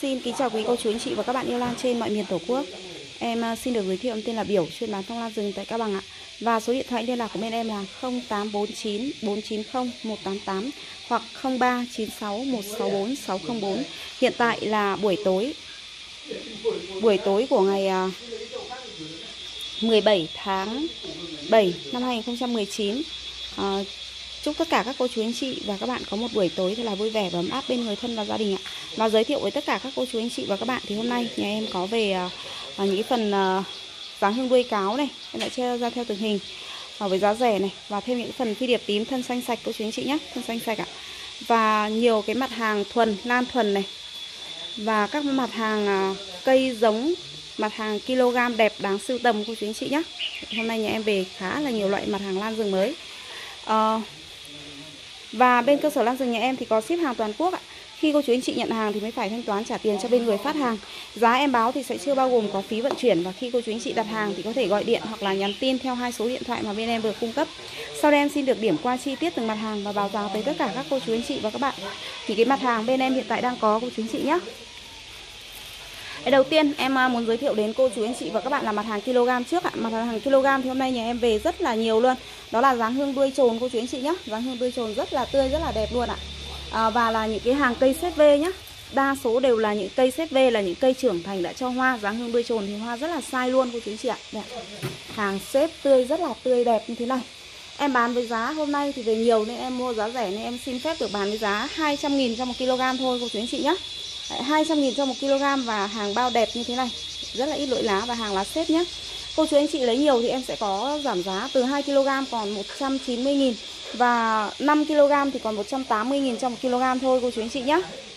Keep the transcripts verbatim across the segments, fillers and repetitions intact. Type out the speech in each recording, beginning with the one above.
Xin kính chào quý cô chú anh chị và các bạn yêu lan trên mọi miền Tổ quốc. Em xin được giới thiệu, em tên là Biểu, chuyên bán phong lan rừng tại Cao Bằng ạ. Và số điện thoại liên lạc của bên em là không tám bốn chín bốn chín không một tám tám hoặc không ba chín sáu một sáu bốn sáu không bốn. Hiện tại là buổi tối buổi tối của ngày mười bảy tháng bảy năm hai nghìn không trăm mười chín. à, Chúc tất cả các cô chú anh chị và các bạn có một buổi tối thật là vui vẻ và ấm áp bên người thân và gia đình ạ. Và giới thiệu với tất cả các cô chú anh chị và các bạn thì hôm nay nhà em có về uh, những cái phần uh, dáng hương đuôi cáo này, em đã che ra theo từng hình uh, với giá rẻ này, và thêm những phần phi điệp tím thân xanh sạch cô chú anh chị nhé, thân xanh sạch ạ. Và nhiều cái mặt hàng thuần, lan thuần này, và các mặt hàng uh, cây giống, mặt hàng kg đẹp đáng sưu tầm cô chú anh chị nhé. Hôm nay nhà em về khá là nhiều loại mặt hàng lan rừng mới. Uh, Và bên cơ sở lan rừng nhà em thì có ship hàng toàn quốc ạ. Khi cô chú anh chị nhận hàng thì mới phải thanh toán trả tiền cho bên người phát hàng. Giá em báo thì sẽ chưa bao gồm có phí vận chuyển. Và khi cô chú anh chị đặt hàng thì có thể gọi điện hoặc là nhắn tin theo hai số điện thoại mà bên em vừa cung cấp. Sau đây em xin được điểm qua chi tiết từng mặt hàng và báo cáo tới tất cả các cô chú anh chị và các bạn thì cái mặt hàng bên em hiện tại đang có cô chú anh chị nhé. Đầu tiên em muốn giới thiệu đến cô chú anh chị và các bạn là mặt hàng kg trước ạ. Mặt hàng kg thì hôm nay nhà em về rất là nhiều luôn. Đó là dáng hương đuôi trồn cô chú anh chị nhé. Dáng hương đuôi trồn rất là tươi, rất là đẹp luôn ạ. à, Và là những cái hàng cây xếp vê nhé. Đa số đều là những cây xếp vê, là những cây trưởng thành đã cho hoa. Dáng hương đuôi trồn thì hoa rất là sai luôn cô chú anh chị ạ. Đây, hàng xếp tươi rất là tươi đẹp như thế này. Em bán với giá hôm nay thì về nhiều nên em mua giá rẻ, nên em xin phép được bán với giá hai trăm nghìn cho một kg thôi cô chú anh chị nhé. hai trăm nghìn cho một kg và hàng bao đẹp như thế này, rất là ít lỗi lá và hàng lá xếp nhé. Cô chú anh chị lấy nhiều thì em sẽ có giảm giá từ hai ki lô gam còn một trăm chín mươi nghìn và năm ki lô gam thì còn một trăm tám mươi nghìn cho một kg thôi cô chú anh chị nhé.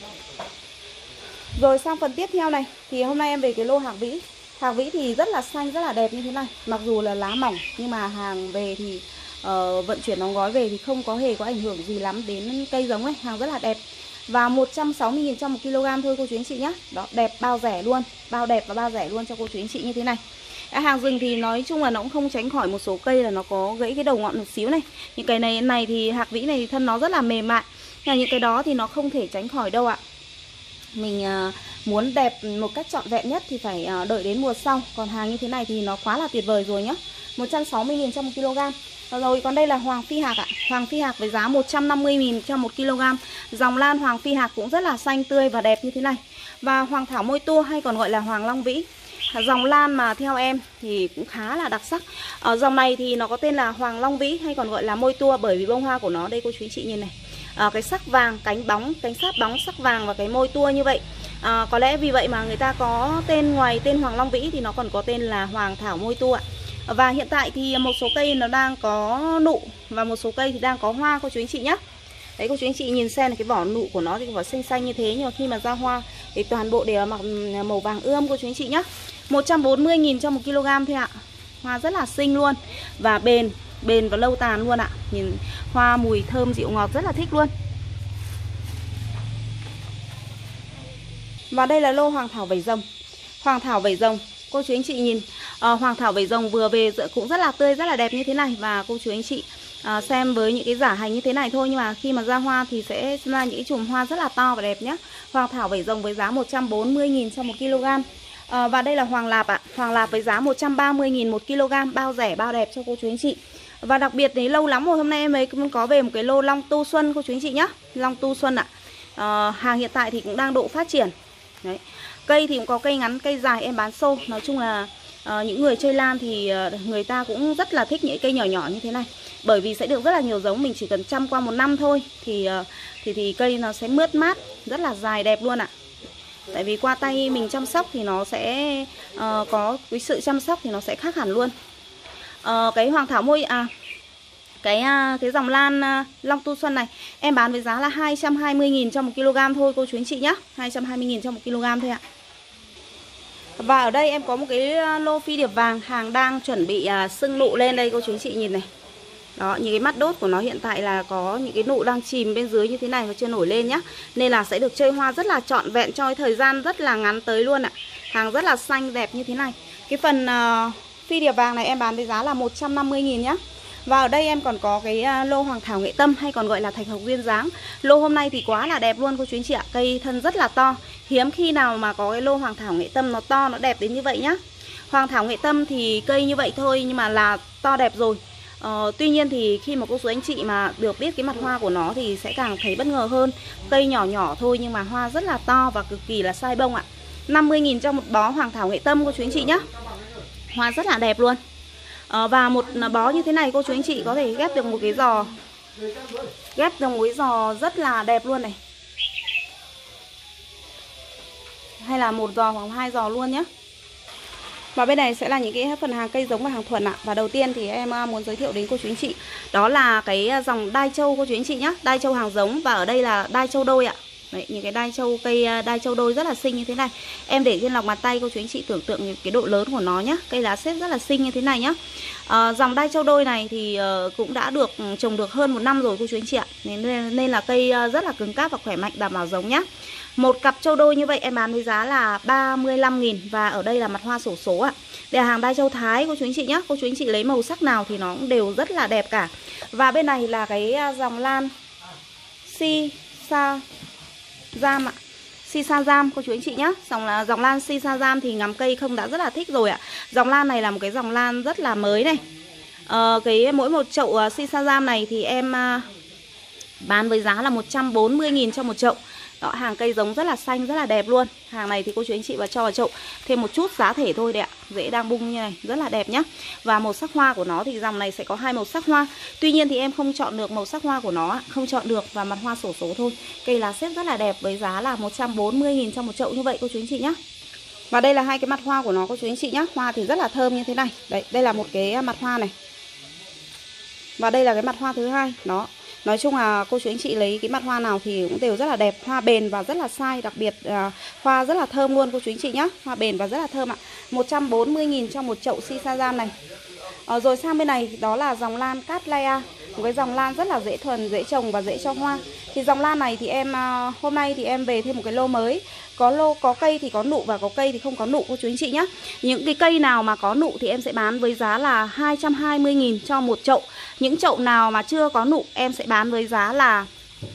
Rồi sang phần tiếp theo này thì hôm nay em về cái lô hạc vĩ. Hạc vĩ thì rất là xanh, rất là đẹp như thế này. Mặc dù là lá mỏng nhưng mà hàng về thì uh, vận chuyển đóng gói về thì không có hề có ảnh hưởng gì lắm đến cây giống ấy. Hàng rất là đẹp. Và một trăm sáu mươi nghìn cho một kg thôi cô chú anh chị nhé. Đó, đẹp bao rẻ luôn, bao đẹp và bao rẻ luôn cho cô chú anh chị như thế này. À, hàng rừng thì nói chung là nó cũng không tránh khỏi một số cây là nó có gãy cái đầu ngọn một xíu này. Những cái này này thì hạc vĩ này thì thân nó rất là mềm mại. Nhưng những cái đó thì nó không thể tránh khỏi đâu ạ. Mình uh, muốn đẹp một cách trọn vẹn nhất thì phải uh, đợi đến mùa sau. Còn hàng như thế này thì nó quá là tuyệt vời rồi nhé. một trăm sáu mươi nghìn cho một kg. Rồi còn đây là hoàng phi hạc ạ. Hoàng phi hạc với giá một trăm năm mươi nghìn cho một kg. Dòng lan hoàng phi hạc cũng rất là xanh tươi và đẹp như thế này. Và hoàng thảo môi tua hay còn gọi là hoàng long vĩ, dòng lan mà theo em thì cũng khá là đặc sắc. Ở dòng này thì nó có tên là hoàng long vĩ hay còn gọi là môi tua, bởi vì bông hoa của nó đây cô chú anh chị nhìn này. À, cái sắc vàng, cánh bóng, cánh sát bóng sắc vàng và cái môi tua như vậy. À, có lẽ vì vậy mà người ta có tên, ngoài tên hoàng long vĩ thì nó còn có tên là hoàng thảo môi tua. Và hiện tại thì một số cây nó đang có nụ và một số cây thì đang có hoa cô chú anh chị nhé. Đấy cô chú anh chị nhìn xem này, cái vỏ nụ của nó thì vỏ xanh xanh như thế, nhưng mà khi mà ra hoa thì toàn bộ đều mặc màu vàng ươm cô chú anh chị nhé. một trăm bốn mươi nghìn cho một kg thôi ạ. Hoa rất là xinh luôn và bền, bền và lâu tàn luôn ạ. Nhìn hoa mùi thơm dịu ngọt rất là thích luôn. Và đây là lô hoàng thảo vảy rồng. Hoàng thảo vảy rồng cô chú anh chị nhìn, à, hoàng thảo vảy rồng vừa về cũng rất là tươi, rất là đẹp như thế này. Và cô chú anh chị à, xem với những cái giả hành như thế này thôi, nhưng mà khi mà ra hoa thì sẽ ra những cái chùm hoa rất là to và đẹp nhé. Hoàng thảo vảy rồng với giá một trăm bốn mươi nghìn cho một kg. à, Và đây là hoàng lạp ạ. Hoàng lạp với giá một trăm ba mươi nghìn một kg, bao rẻ bao đẹp cho cô chú anh chị. Và đặc biệt thì lâu lắm rồi hôm nay em mới có về một cái lô long tu xuân cô chú anh chị nhé. Long tu xuân ạ. à, Hàng hiện tại thì cũng đang độ phát triển. Đấy. Cây thì cũng có cây ngắn, cây dài em bán xô. Nói chung là uh, những người chơi lan thì uh, người ta cũng rất là thích những cây nhỏ nhỏ như thế này. Bởi vì sẽ được rất là nhiều giống, mình chỉ cần chăm qua một năm thôi thì, uh, thì thì cây nó sẽ mướt mát, rất là dài đẹp luôn ạ. Tại vì qua tay mình chăm sóc thì nó sẽ uh, có cái sự chăm sóc thì nó sẽ khác hẳn luôn. uh, Cái hoàng thảo môi à Cái uh, cái dòng lan uh, long tu xuân này em bán với giá là hai trăm hai mươi nghìn cho một kg thôi cô chú anh chị nhé. hai trăm hai mươi nghìn cho một kg thôi ạ. Và ở đây em có một cái lô phi điệp vàng, hàng đang chuẩn bị uh, sưng nụ lên đây cô chú anh chị nhìn này. Đó, những cái mắt đốt của nó hiện tại là có những cái nụ đang chìm bên dưới như thế này và chưa nổi lên nhá. Nên là sẽ được chơi hoa rất là trọn vẹn cho cái thời gian rất là ngắn tới luôn ạ. Hàng rất là xanh đẹp như thế này. Cái phần uh, phi điệp vàng này em bán với giá là một trăm năm mươi nghìn nhá. Và ở đây em còn có cái lô hoàng thảo nghệ tâm hay còn gọi là thạch hồng duyên dáng. Lô hôm nay thì quá là đẹp luôn cô chú anh chị ạ. Cây thân rất là to. Hiếm khi nào mà có cái lô hoàng thảo nghệ tâm nó to, nó đẹp đến như vậy nhá. Hoàng thảo nghệ tâm thì cây như vậy thôi nhưng mà là to đẹp rồi. Ờ, tuy nhiên thì khi mà cô chú anh chị mà được biết cái mặt hoa của nó thì sẽ càng thấy bất ngờ hơn. Cây nhỏ nhỏ thôi nhưng mà hoa rất là to và cực kỳ là sai bông ạ. năm mươi nghìn cho một bó hoàng thảo nghệ tâm cô chú anh chị nhá. Hoa rất là đẹp luôn. Ờ, và một bó như thế này cô chú anh chị có thể ghép được một cái giò, ghép được một cái giò rất là đẹp luôn này. Hay là một giò hoặc hai giò luôn nhé. Và bên này sẽ là những cái phần hàng cây giống và hàng thuần ạ. Và đầu tiên thì em muốn giới thiệu đến cô chú anh chị đó là cái dòng đai châu cô chú anh chị nhé. Đai châu hàng giống và ở đây là đai châu đôi ạ. Đấy, những cái đai châu, cây đai châu đôi rất là xinh như thế này. Em để trên lòng bàn tay cô chú anh chị tưởng tượng cái độ lớn của nó nhé. Cây lá xếp rất là xinh như thế này nhé. à, Dòng đai châu đôi này thì uh, cũng đã được trồng được hơn một năm rồi cô chú anh chị ạ. Nên, nên là cây rất là cứng cáp và khỏe mạnh, đảm bảo giống nhé. Một cặp châu đôi như vậy em bán với giá là ba mươi lăm nghìn. Và ở đây là mặt hoa xổ số ạ. Đây là hàng đai châu Thái cô chú anh chị nhé. Cô chú anh chị lấy màu sắc nào thì nó cũng đều rất là đẹp cả. Và bên này là cái dòng lan Si Sa Giam ạ. Si Sa Giam cô chú anh chị nhé. Dòng là dòng lan Si Sa Giam thì ngắm cây không đã rất là thích rồi ạ. Dòng lan này là một cái dòng lan rất là mới này. ờ, cái Mỗi một chậu uh, Si Sa Giam này thì em uh, bán với giá là một trăm bốn mươi nghìn cho một chậu. Đó, hàng cây giống rất là xanh, rất là đẹp luôn. Hàng này thì cô chú anh chị vào cho vào chậu thêm một chút giá thể thôi đấy ạ. Rễ đang bung như này, rất là đẹp nhá. Và màu sắc hoa của nó thì dòng này sẽ có hai màu sắc hoa. Tuy nhiên thì em không chọn được màu sắc hoa của nó, không chọn được, và mặt hoa xổ số thôi. Cây lá xếp rất là đẹp với giá là một trăm bốn mươi nghìn cho một chậu như vậy cô chú anh chị nhá. Và đây là hai cái mặt hoa của nó cô chú anh chị nhá. Hoa thì rất là thơm như thế này. Đấy, đây là một cái mặt hoa này. Và đây là cái mặt hoa thứ hai. Đó. Nói chung là cô chú anh chị lấy cái mặt hoa nào thì cũng đều rất là đẹp. Hoa bền và rất là sai. Đặc biệt à, hoa rất là thơm luôn cô chú anh chị nhá. Hoa bền và rất là thơm ạ. một trăm bốn mươi nghìn cho một chậu Si Sa Giam này. à, Rồi sang bên này đó là dòng lan Cattleya. Một cái dòng lan rất là dễ thuần, dễ trồng và dễ cho hoa. Thì dòng lan này thì em à, hôm nay thì em về thêm một cái lô mới. Có lô có cây thì có nụ và có cây thì không có nụ cô chú anh chị nhé. Những cái cây nào mà có nụ thì em sẽ bán với giá là hai trăm hai mươi nghìn cho một chậu. Những chậu nào mà chưa có nụ em sẽ bán với giá là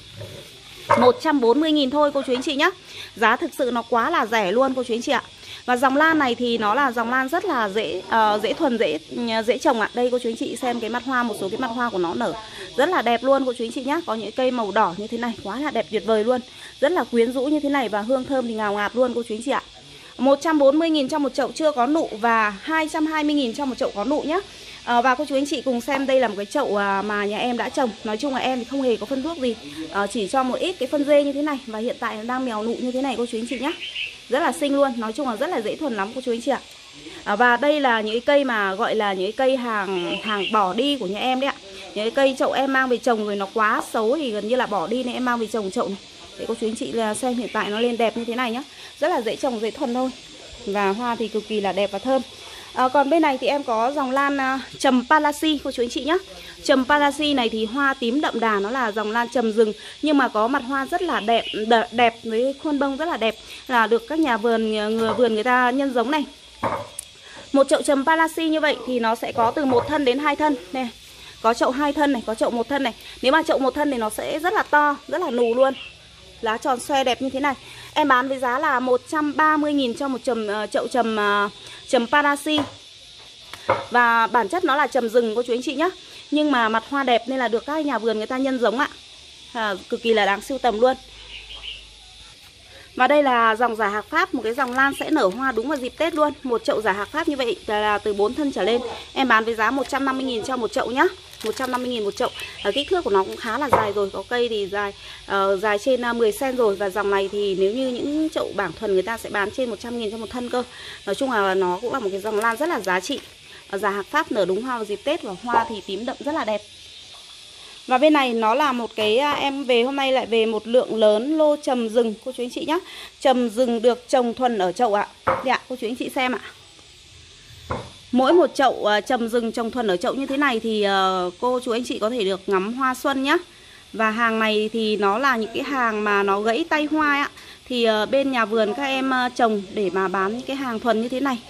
một trăm bốn mươi nghìn thôi cô chú anh chị nhé. Giá thực sự nó quá là rẻ luôn cô chú anh chị ạ. Và dòng lan này thì nó là dòng lan rất là dễ uh, dễ thuần, dễ dễ trồng ạ. Đây cô chú anh chị xem cái mặt hoa, một số cái mặt hoa của nó nở rất là đẹp luôn cô chú anh chị nhé. Có những cây màu đỏ như thế này, quá là đẹp tuyệt vời luôn. Rất là quyến rũ như thế này và hương thơm thì ngào ngạt luôn cô chú anh chị ạ. một trăm bốn mươi nghìn cho một chậu chưa có nụ và hai trăm hai mươi nghìn cho một chậu có nụ nhé. À, và cô chú anh chị cùng xem đây là một cái chậu mà nhà em đã trồng. Nói chung là em thì không hề có phân thuốc gì, à, chỉ cho một ít cái phân dê như thế này. Và hiện tại nó đang mèo nụ như thế này cô chú anh chị nhé. Rất là xinh luôn, nói chung là rất là dễ thuần lắm cô chú anh chị ạ. à, Và đây là những cái cây mà gọi là những cái cây hàng hàng bỏ đi của nhà em đấy ạ. Những cái cây chậu em mang về trồng rồi nó quá xấu thì gần như là bỏ đi nên em mang về trồng chậu này. Để cô chú anh chị là xem hiện tại nó lên đẹp như thế này nhá. Rất là dễ trồng, dễ thuần thôi. Và hoa thì cực kỳ là đẹp và thơm. À, còn bên này thì em có dòng lan uh, trầm Palasi cô chú anh chị nhé. Trầm Palasi này thì hoa tím đậm đà, nó là dòng lan trầm rừng nhưng mà có mặt hoa rất là đẹp, đ đẹp với khuôn bông rất là đẹp, là được các nhà vườn người vườn người ta nhân giống này. Một chậu trầm Palasi như vậy thì nó sẽ có từ một thân đến hai thân này. Có chậu hai thân này, có chậu một thân này. Nếu mà chậu một thân thì nó sẽ rất là to, rất là nù luôn. Lá tròn xoe đẹp như thế này. Em bán với giá là một trăm ba mươi nghìn cho một chầm, uh, chậu trầm uh, trầm Palasi. Và bản chất nó là trầm rừng cô chú anh chị nhé. Nhưng mà mặt hoa đẹp nên là được các nhà vườn người ta nhân giống ạ. à, Cực kỳ là đáng sưu tầm luôn. Và đây là dòng giả hạc Pháp, một cái dòng lan sẽ nở hoa đúng vào dịp Tết luôn. Một chậu giả hạc Pháp như vậy là từ bốn thân trở lên. Em bán với giá một trăm năm mươi nghìn cho một chậu nhá. một trăm năm mươi nghìn một chậu. à, Kích thước của nó cũng khá là dài rồi. Có cây thì dài uh, dài trên uh, mười xăng-ti-mét rồi. Và dòng này thì nếu như những chậu bảng thuần người ta sẽ bán trên một trăm nghìn cho một thân cơ. Nói chung là nó cũng là một cái dòng lan rất là giá trị. uh, Giả hạc Pháp nở đúng hoa vào dịp Tết và hoa thì tím đậm rất là đẹp. Và bên này nó là một cái, em về hôm nay lại về một lượng lớn lô trầm rừng cô chú anh chị nhé. Trầm rừng được trồng thuần ở chậu ạ. Đây ạ, cô chú anh chị xem ạ. Mỗi một chậu trầm rừng trồng thuần ở chậu như thế này thì cô chú anh chị có thể được ngắm hoa xuân nhá. Và hàng này thì nó là những cái hàng mà nó gãy tay hoa ạ. Thì bên nhà vườn các em trồng để mà bán những cái hàng thuần như thế này.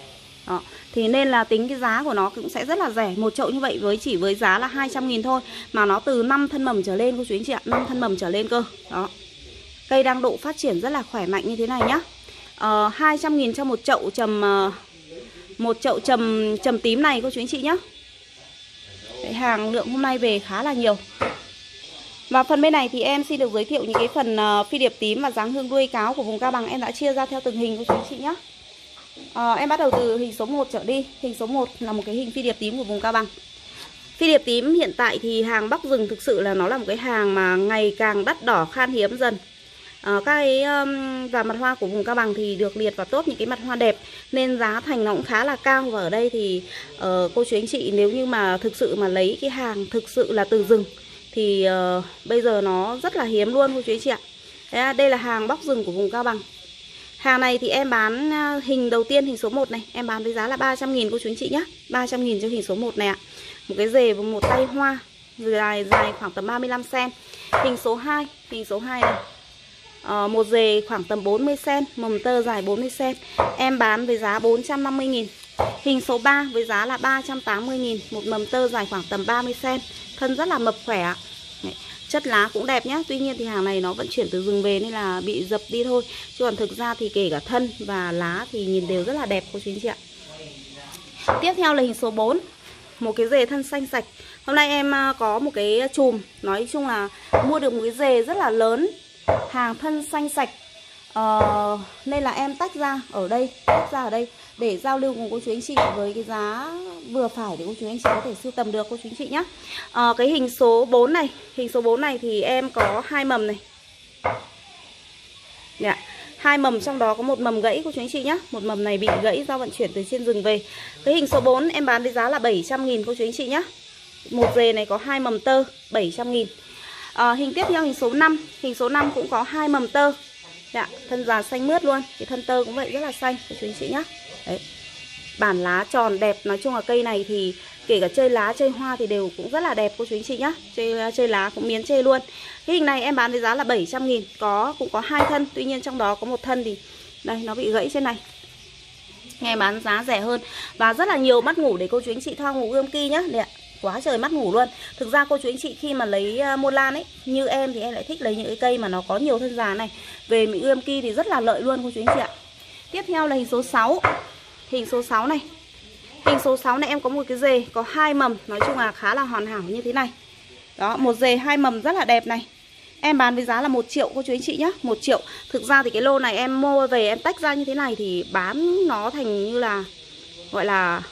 Đó. Thì nên là tính cái giá của nó cũng sẽ rất là rẻ. Một chậu như vậy với chỉ với giá là hai trăm nghìn thôi, mà nó từ năm thân mầm trở lên cô chú anh chị ạ, năm thân mầm trở lên cơ. Đó. Cây đang độ phát triển rất là khỏe mạnh như thế này nhá. Ờ, hai trăm nghìn cho một chậu trầm uh, một chậu trầm trầm tím này cô chú anh chị nhá. Đấy, hàng lượng hôm nay về khá là nhiều. Và phần bên này thì em xin được giới thiệu những cái phần uh, phi điệp tím và dáng hương đuôi cáo của vùng Cao Bằng. Em đã chia ra theo từng hình cô chú anh chị nhá. À, em bắt đầu từ hình số một trở đi. Hình số một là một cái hình phi điệp tím của vùng Cao Bằng. Phi điệp tím hiện tại thì hàng bóc rừng thực sự là nó là một cái hàng mà ngày càng đắt đỏ, khan hiếm dần. à, Các cái um, và mặt hoa của vùng Cao Bằng thì được liệt vào top những cái mặt hoa đẹp, nên giá thành nó cũng khá là cao. Và ở đây thì uh, cô chú anh chị nếu như mà thực sự mà lấy cái hàng thực sự là từ rừng thì uh, bây giờ nó rất là hiếm luôn cô chú anh chị ạ. Đấy, đây là hàng bóc rừng của vùng Cao Bằng. Hàng này thì em bán hình đầu tiên, hình số một này, em bán với giá là ba trăm nghìn cô chú anh chị nhé. ba trăm nghìn cho hình số một này ạ. Một cái rề và một tay hoa dài dài khoảng tầm ba mươi lăm xăng-ti-mét. Hình số hai, hình số hai này. À, một rề khoảng tầm bốn mươi xăng-ti-mét, mầm tơ dài bốn mươi xăng-ti-mét. Em bán với giá bốn trăm năm mươi nghìn. Hình số ba với giá là ba trăm tám mươi nghìn, một mầm tơ dài khoảng tầm ba mươi xăng-ti-mét. Thân rất là mập khỏe ạ. Đấy. Chất lá cũng đẹp nhá. Tuy nhiên thì hàng này nó vận chuyển từ rừng về nên là bị dập đi thôi. Chứ còn thực ra thì kể cả thân và lá thì nhìn đều rất là đẹp cô chú anh chị ạ. Tiếp theo là hình số bốn. Một cái rề thân xanh sạch. Hôm nay em có một cái chùm, nói chung là mua được một cái rề rất là lớn, hàng thân xanh sạch. Ờ, nên là em tách ra ở đây, tách ra ở đây để giao lưu cùng cô chú anh chị với cái giá vừa phải để cô chú anh chị có thể sưu tầm được cô chú anh chị nhé. À, cái hình số bốn này, hình số bốn này thì em có hai mầm này. Dạ. Hai mầm, trong đó có một mầm gãy cô chú anh chị nhé. Một mầm này bị gãy do vận chuyển từ trên rừng về. Cái hình số bốn em bán với giá là bảy trăm nghìn cô chú anh chị nhé. Một rề này có hai mầm tơ, bảy trăm nghìn. À, hình tiếp theo hình số năm, hình số năm cũng có hai mầm tơ. Dạ, thân già xanh mướt luôn. Cái thân tơ cũng vậy rất là xanh cô chú anh chị nhé. Đấy. Bản lá tròn đẹp, nói chung là cây này thì kể cả chơi lá chơi hoa thì đều cũng rất là đẹp cô chú anh chị nhá. Chơi chơi lá cũng miến chê luôn. Cái hình này em bán với giá là bảy trăm nghìn, có cũng có hai thân, tuy nhiên trong đó có một thân thì đây nó bị gãy trên này. Nghe bán giá rẻ hơn và rất là nhiều mắt ngủ để cô chú anh chị thoa ngủ ươm ki nhá. Đây ạ. Quá trời mắt ngủ luôn. Thực ra cô chú anh chị khi mà lấy uh, mua lan ấy, như em thì em lại thích lấy những cái cây mà nó có nhiều thân già này về mình ươm ki thì rất là lợi luôn cô chú anh chị ạ. Tiếp theo là hình số sáu. Hình số sáu này. Hình số sáu này em có một cái rề có hai mầm, nói chung là khá là hoàn hảo như thế này. Đó, một rề hai mầm rất là đẹp này. Em bán với giá là một triệu cô chú anh chị nhé, một triệu. Thực ra thì cái lô này em mua về em tách ra như thế này thì bán nó thành như là gọi là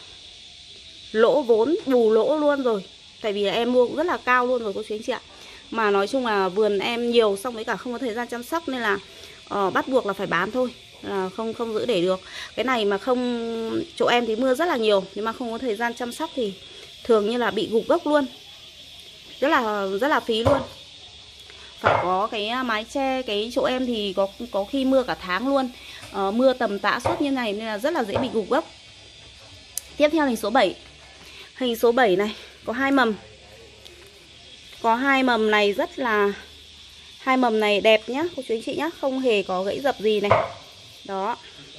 lỗ vốn, bù lỗ luôn rồi. Tại vì là em mua cũng rất là cao luôn rồi cô chú anh chị ạ. Mà nói chung là vườn em nhiều, xong với cả không có thời gian chăm sóc nên là uh, bắt buộc là phải bán thôi. Là không không giữ để được. Cái này mà không, chỗ em thì mưa rất là nhiều, nhưng mà không có thời gian chăm sóc thì thường như là bị gục gốc luôn. Rất là rất là phí luôn. Phải có cái mái che, cái chỗ em thì có có khi mưa cả tháng luôn. uh, Mưa tầm tã suốt như này nên là rất là dễ bị gục gốc. Tiếp theo hình số bảy. Hình số bảy này có hai mầm. Có hai mầm này rất là, hai mầm này đẹp nhá cô chú anh chị nhá, không hề có gãy dập gì này. Đó.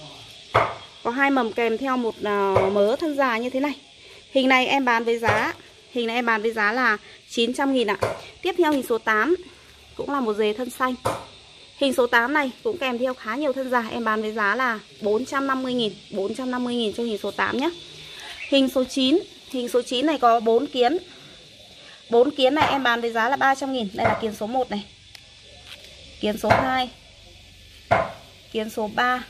Có hai mầm kèm theo một uh, mớ thân già như thế này. Hình này em bán với giá, hình này em bán với giá là chín trăm nghìn ạ. Tiếp theo hình số tám, cũng là một rề thân xanh. Hình số tám này cũng kèm theo khá nhiều thân già, em bán với giá là bốn trăm năm mươi nghìn, bốn trăm năm mươi nghìn cho hình số tám nhé. Hình số chín, hình số chín này có bốn kiến. bốn kiến này em bán với giá là ba trăm nghìn. Đây là kiến số một này, kiến số hai, kiến số ba,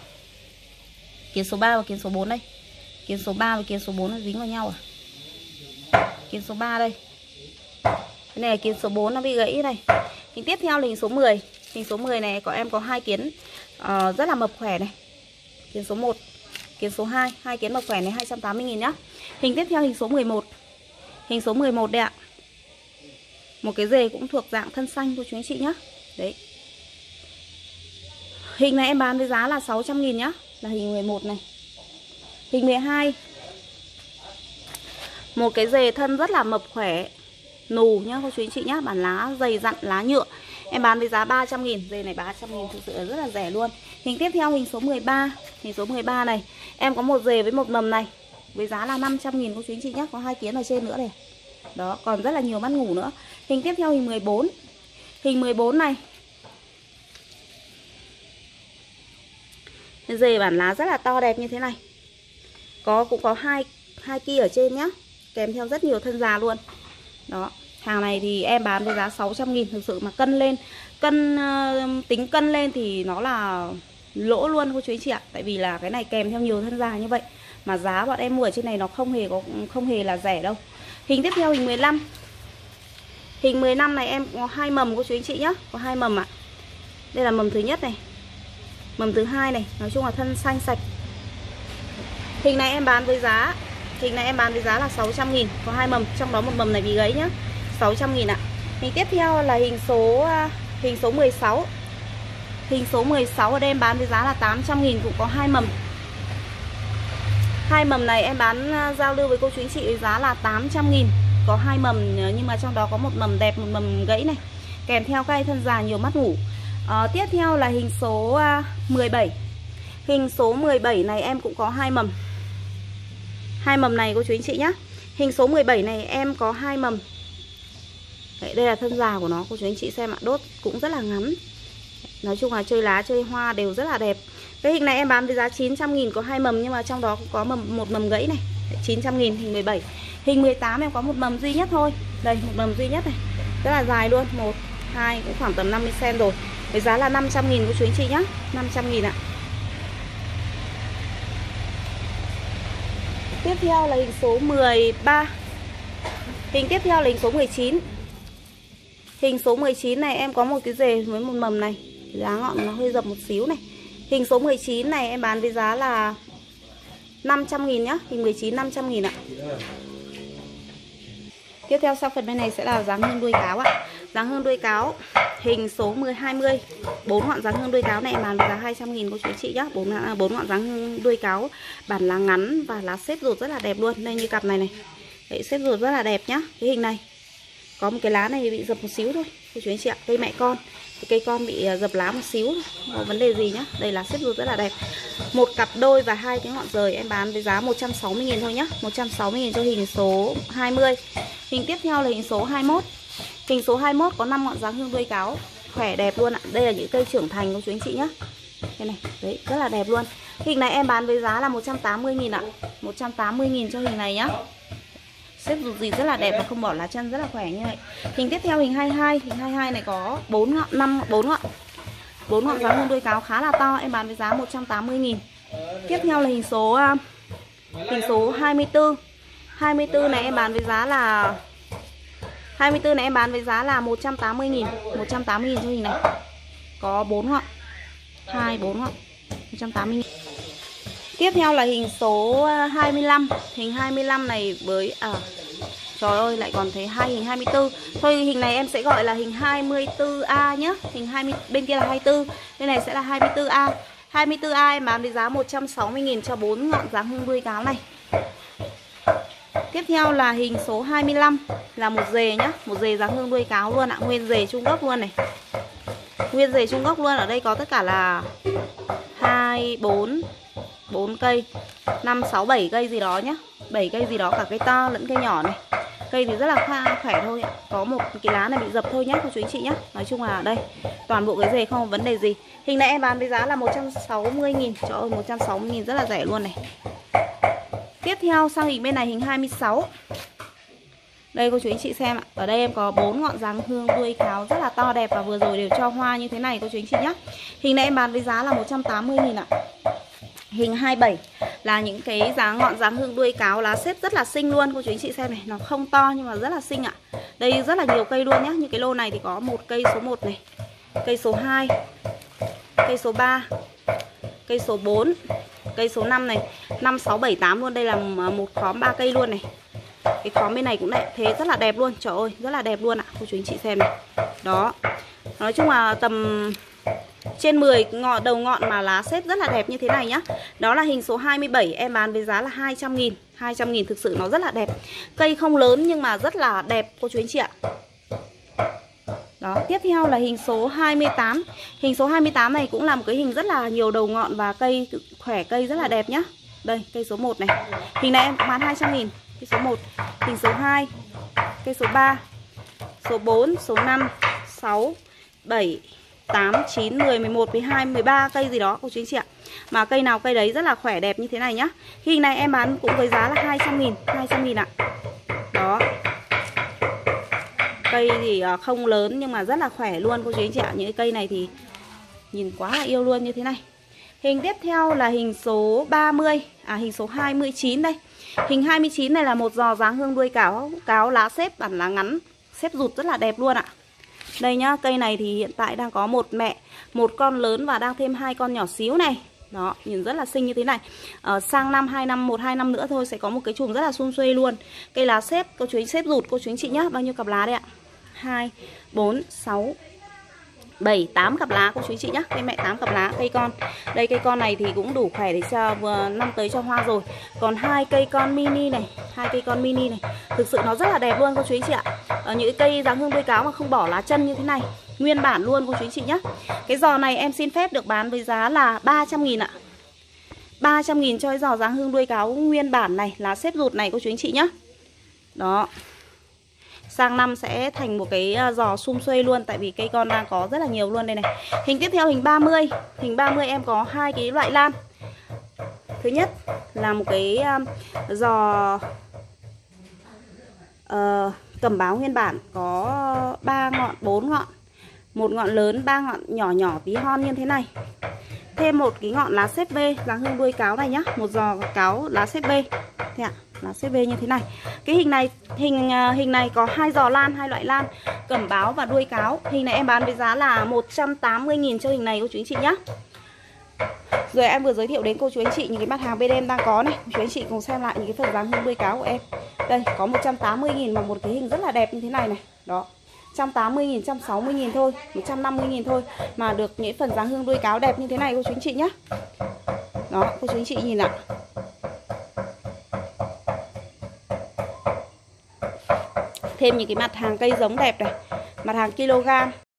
kiến số ba và kiến số bốn đây. Kiến số ba và kiến số bốn nó dính vào nhau à? Kiến số ba đây. Cái này là kiến số bốn nó bị gãy này. Hình tiếp theo là hình số mười. Hình số mười này có em có hai kiến uh, rất là mập khỏe này. Kiến số một, kiến số hai, hai kiến mập khỏe này hai trăm tám mươi nghìn nhá. Hình tiếp theo hình số mười một. Hình số mười một đây ạ. Một cái rề cũng thuộc dạng thân xanh của chú anh chị nhá. Đấy. Hình này em bán với giá là sáu trăm nghìn nhá, là hình mười một này. Hình mười hai. Một cái rề thân rất là mập khỏe, nù nhá cô chú anh chị nhá, bản lá dày dặn, lá nhựa. Em bán với giá ba trăm nghìn, rề này ba trăm nghìn thực sự là rất là rẻ luôn. Hình tiếp theo hình số mười ba. Hình số mười ba này em có một rề với một mầm này với giá là năm trăm nghìn cô chú anh chị nhé. Có hai kiến ở trên nữa này. Đó, còn rất là nhiều mắt ngủ nữa. Hình tiếp theo hình mười bốn. Hình mười bốn này rề bản lá rất là to đẹp như thế này. Có cũng có hai hai kia ở trên nhá, kèm theo rất nhiều thân già luôn. Đó, hàng này thì em bán với giá sáu trăm nghìn. Thực sự mà cân lên, cân uh, tính cân lên thì nó là lỗ luôn cô chú anh chị ạ. Tại vì là cái này kèm theo nhiều thân già như vậy mà giá bọn em mua ở trên này nó không hề có không hề là rẻ đâu. Hình tiếp theo hình mười lăm. Hình mười lăm này em có hai mầm cô chú anh chị nhá, có hai mầm ạ. Đây là mầm thứ nhất này, mầm thứ hai này, nói chung là thân xanh sạch. Hình này em bán với giá Hình này em bán với giá là sáu trăm nghìn. Có hai mầm, trong đó một mầm này bị gãy nhá, sáu trăm nghìn ạ. Hình tiếp theo là hình số Hình số mười sáu. Hình số mười sáu ở đây em bán với giá là tám trăm nghìn. Cũng có hai mầm. Hai mầm này em bán giao lưu với cô chú anh chị với giá là tám trăm nghìn. Có hai mầm nhưng mà trong đó có một mầm đẹp, một mầm gãy này, kèm theo cây thân già nhiều mắt ngủ. à, Tiếp theo là hình số mười bảy. Hình số mười bảy này em cũng có hai mầm. Hai mầm này cô chú anh chị nhé. Hình số mười bảy này em có hai mầm. Đấy, đây là thân già của nó cô chú anh chị xem ạ. Đốt cũng rất là ngắn. Nói chung là chơi lá chơi hoa đều rất là đẹp. Cái hình này em bán với giá chín trăm nghìn. Có hai mầm nhưng mà trong đó cũng có mầm, một mầm gãy này, chín trăm nghìn. Hình mười bảy. Hình mười tám em có một mầm duy nhất thôi. Đây, một mầm duy nhất này, rất là dài luôn. Một, hai, cũng khoảng tầm năm mươi xăng-ti-mét rồi. Với giá là năm trăm nghìn cô chú anh chị nhé. Năm trăm nghìn ạ. Tiếp theo là hình số mười ba. Hình tiếp theo là hình số mười chín. Hình số mười chín này em có một cái rề với một mầm này, giá ngọn nó hơi dập một xíu này. Hình số mười chín này em bán với giá là năm trăm nghìn nhá. Hình mười chín năm trăm nghìn ạ. Tiếp theo sang phần bên này sẽ là dáng hương đuôi cáo ạ. Dáng hương đuôi cáo hình số mười hai mươi. Bốn ngọn dáng hương đuôi cáo này em bán với giá hai trăm nghìn cô chú chị nhá. Bốn bốn ngọn dáng hương đuôi cáo, bản lá ngắn và lá xếp rụt rất là đẹp luôn. Đây như cặp này này. Đấy, xếp rụt rất là đẹp nhá. Cái hình này có một cái lá này bị dập một xíu thôi cô chú anh chị ạ. Cây mẹ con, cây con bị dập lá một xíu, không có vấn đề gì nhá. Đây là xếp rụt rất là đẹp. Một cặp đôi và hai cái ngọn rời em bán với giá một trăm sáu mươi nghìn thôi nhá. Một trăm sáu mươi nghìn cho hình số hai mươi. Hình tiếp theo là hình số hai mươi mốt. Hình số hai mươi mốt có năm ngọn dáng hương đuôi cáo, khỏe đẹp luôn ạ. Đây là những cây trưởng thành cô chú anh chị nhá. Cái này, đấy, rất là đẹp luôn. Hình này em bán với giá là một trăm tám mươi nghìn ạ. một trăm tám mươi nghìn cho hình này nhá. Xếp rụt gì rất là đẹp và không bỏ lá chân, rất là khỏe như vậy. Hình tiếp theo hình hai mươi hai. Hình hai mươi hai này có bốn ngọn, năm, bốn ngọn. bốn ngọn dáng hương đuôi cáo khá là to, em bán với giá một trăm tám mươi nghìn. Tiếp theo là hình số Hình số hai mươi tư. hai mươi tư này em bán với giá là hai mươi tư này em bán với giá là một trăm tám mươi nghìn. một trăm tám mươi nghìn cho hình này. Có bốn ngọn. hai, bốn ngọn. một trăm tám mươi nghìn. Tiếp theo là hình số hai mươi lăm. Hình hai mươi lăm này với à, trời ơi lại còn thấy hai hình hai mươi tư. Thôi hình này em sẽ gọi là hình hai mươi tư A nhé. Hình hai mươi, bên kia là hai mươi tư, bên này sẽ là hai mươi tư A. hai mươi tư A em bán với giá một trăm sáu mươi nghìn cho bốn ngọn dáng hương đuôi cáo này. Tiếp theo là hình số hai mươi lăm, là một rề nhá, một rề dáng hương đuôi cáo luôn ạ, nguyên rề trung gốc luôn này. Nguyên rề trung gốc luôn, ở đây có tất cả là hai, bốn, bốn cây, năm, sáu, bảy cây gì đó nhá. bảy cây gì đó, cả cây to lẫn cây nhỏ này. Cây thì rất là khỏe thôi ạ. Có một cái lá này bị dập thôi nhá cô chú anh chị nhá. Nói chung là đây, toàn bộ cái rề không có vấn đề gì. Hình này em bán với giá là một trăm sáu mươi nghìn. Trời ơi, một trăm sáu mươi nghìn rất là rẻ luôn này. Tiếp theo sang hình bên này hình hai mươi sáu. Đây cô chú anh chị xem ạ. Ở đây em có bốn ngọn dáng hương đuôi cáo rất là to đẹp và vừa rồi đều cho hoa như thế này cô chú anh chị nhé. Hình này em bán với giá là một trăm tám mươi nghìn ạ. Hình hai mươi bảy là những cái dáng ngọn dáng hương đuôi cáo lá xếp rất là xinh luôn cô chú anh chị xem này, nó không to nhưng mà rất là xinh ạ. Đây rất là nhiều cây luôn nhé. Như cái lô này thì có một cây số một này, cây số hai, cây số ba, cây số bốn, cây số năm này, năm, sáu, bảy, tám luôn. Đây là một khóm ba cây luôn này. Cái khóm bên này cũng đẹp, thế rất là đẹp luôn. Trời ơi, rất là đẹp luôn ạ. Cô chú anh chị xem này. Đó. Nói chung là tầm trên mười ngọn đầu ngọn mà lá xếp rất là đẹp như thế này nhá. Đó là hình số hai mươi bảy, em bán với giá là hai trăm nghìn. hai trăm nghìn thực sự nó rất là đẹp. Cây không lớn nhưng mà rất là đẹp cô chú anh chị ạ. Đó, tiếp theo là hình số hai mươi tám. Hình số hai mươi tám này cũng là một cái hình rất là nhiều đầu ngọn và cây khỏe, cây rất là đẹp nhá. Đây, cây số một này. Hình này em bán hai trăm nghìn, cây số một. Hình số hai, cây số ba, số bốn, số năm, sáu, bảy, tám, chín, mười, mười một, mười hai, mười ba cây gì đó cô chú anh chị ạ. Mà cây nào cây đấy rất là khỏe đẹp như thế này nhá. Hình này em bán cũng với giá là hai trăm nghìn, hai trăm nghìn ạ. Đó. Cây thì không lớn nhưng mà rất là khỏe luôn cô chú anh chị ạ. Những cái cây này thì nhìn quá là yêu luôn như thế này. Hình tiếp theo là hình số ba mươi, à hình số hai mươi chín đây. Hình hai mươi chín này là một giò dáng hương đuôi cáo, cáo lá xếp bản lá ngắn, xếp rụt rất là đẹp luôn ạ. Đây nhá, cây này thì hiện tại đang có một mẹ, một con lớn và đang thêm hai con nhỏ xíu này. Đó, nhìn rất là xinh như thế này. ờ, Sang năm, hai năm, một hai năm nữa thôi sẽ có một cái chùm rất là sum xuê luôn. Cây lá xếp, cô chú anh xếp rụt cô chú anh chị nhá. Bao nhiêu cặp lá đây ạ? Hai, bốn, sáu, bảy, tám cặp lá cô chú anh chị nhá. Cây mẹ tám cặp lá, cây con. Đây cây con này thì cũng đủ khỏe để cho vừa năm tới cho hoa rồi. Còn hai cây con mini này, hai cây con mini này, thực sự nó rất là đẹp luôn cô chú anh chị ạ. Ở những cây dáng hương đuôi cáo mà không bỏ lá chân như thế này, nguyên bản luôn cô chú anh chị nhá. Cái giò này em xin phép được bán với giá là ba trăm nghìn ạ. ba trăm nghìn cho cái giò dáng hương đuôi cáo nguyên bản này, lá xếp rụt này cô chú anh chị nhá. Đó. Sang năm sẽ thành một cái giò sum xuê luôn. Tại vì cây con đang có rất là nhiều luôn đây này. Hình tiếp theo hình ba mươi. Hình ba mươi em có hai cái loại lan. Thứ nhất là một cái giò uh, cẩm báo nguyên bản, có ba ngọn, bốn ngọn, một ngọn lớn, ba ngọn nhỏ nhỏ tí hon như thế này. Thêm một cái ngọn lá xếp V dáng hương đuôi cáo này nhá. Một giò cáo lá xếp V. Thế ạ, lá xếp V như thế này. Cái hình này hình hình này có hai giò lan, hai loại lan, cẩm báo và đuôi cáo. Hình này em bán với giá là một trăm tám mươi nghìn cho hình này cô chú anh chị nhá. Rồi em vừa giới thiệu đến cô chú anh chị những cái mặt hàng bên em đang có này. Cô chú anh chị cùng xem lại những cái phần dáng hương đuôi cáo của em. Đây, có một trăm tám mươi nghìn mà một cái hình rất là đẹp như thế này này. Đó, một trăm tám mươi nghìn, một trăm sáu mươi nghìn thôi, một trăm năm mươi nghìn thôi mà được những phần dáng hương đuôi cáo đẹp như thế này cô chú anh chị nhá. Đó, cô chú anh chị nhìn ạ. Thêm những cái mặt hàng cây giống đẹp này, mặt hàng kg.